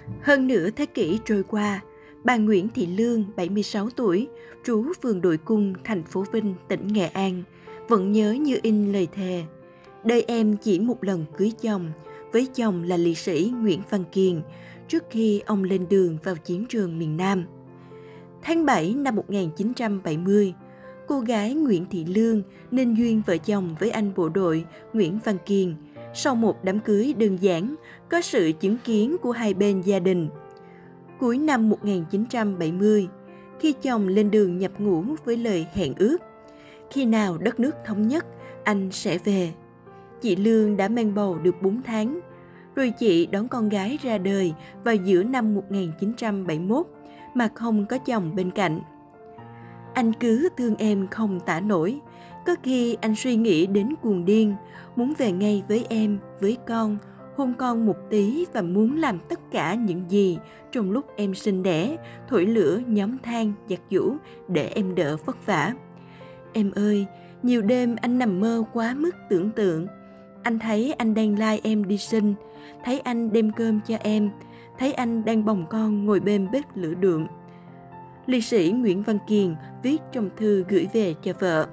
Hơn nửa thế kỷ trôi qua, bà Nguyễn Thị Lương, 76 tuổi, trú phường Đội Cung, thành phố Vinh, tỉnh Nghệ An, vẫn nhớ như in lời thề. Đời em chỉ một lần cưới chồng, với chồng là liệt sĩ Nguyễn Văn Kiền, trước khi ông lên đường vào chiến trường miền Nam. Tháng 7 năm 1970, cô gái Nguyễn Thị Lương nên duyên vợ chồng với anh bộ đội Nguyễn Văn Kiền sau một đám cưới đơn giản, có sự chứng kiến của hai bên gia đình. Cuối năm 1970, khi chồng lên đường nhập ngũ với lời hẹn ước, khi nào đất nước thống nhất, anh sẽ về. Chị Lương đã mang bầu được 4 tháng, rồi chị đón con gái ra đời vào giữa năm 1971 mà không có chồng bên cạnh. Anh cứ thương em không tả nổi, có khi anh suy nghĩ đến cuồng điên, muốn về ngay với em, với con, hôn con một tí và muốn làm tất cả những gì trong lúc em sinh đẻ, thổi lửa, nhóm than, giặt giũ để em đỡ vất vả. Em ơi, nhiều đêm anh nằm mơ quá mức tưởng tượng. Anh thấy anh đang lai em đi sinh, thấy anh đem cơm cho em, thấy anh đang bồng con ngồi bên bếp lửa đượm. Liệt sĩ Nguyễn Văn Kiền viết trong thư gửi về cho vợ.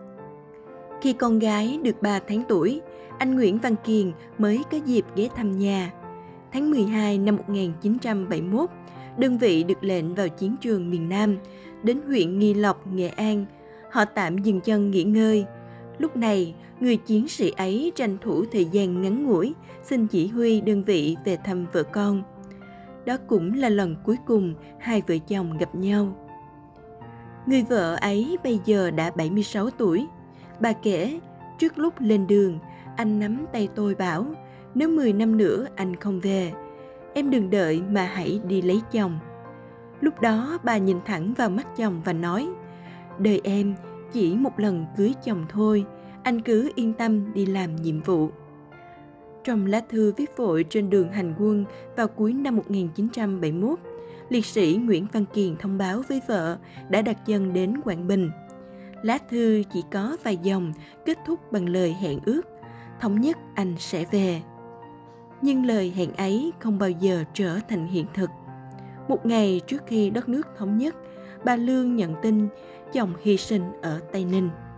Khi con gái được 3 tháng tuổi, anh Nguyễn Văn Kiền mới có dịp ghé thăm nhà. Tháng 12 năm 1971, đơn vị được lệnh vào chiến trường miền Nam, đến huyện Nghi Lộc, Nghệ An. Họ tạm dừng chân nghỉ ngơi. Lúc này, người chiến sĩ ấy tranh thủ thời gian ngắn ngủi, xin chỉ huy đơn vị về thăm vợ con. Đó cũng là lần cuối cùng hai vợ chồng gặp nhau. Người vợ ấy bây giờ đã 76 tuổi. Bà kể, trước lúc lên đường, anh nắm tay tôi bảo, nếu 10 năm nữa anh không về, em đừng đợi mà hãy đi lấy chồng. Lúc đó bà nhìn thẳng vào mắt chồng và nói, đời em chỉ một lần cưới chồng thôi, anh cứ yên tâm đi làm nhiệm vụ. Trong lá thư viết vội trên đường hành quân vào cuối năm 1971, liệt sĩ Nguyễn Văn Kiền thông báo với vợ đã đặt chân đến Quảng Bình. Lá thư chỉ có vài dòng, kết thúc bằng lời hẹn ước, thống nhất anh sẽ về. Nhưng lời hẹn ấy không bao giờ trở thành hiện thực. Một ngày trước khi đất nước thống nhất, bà Lương nhận tin chồng hy sinh ở Tây Ninh.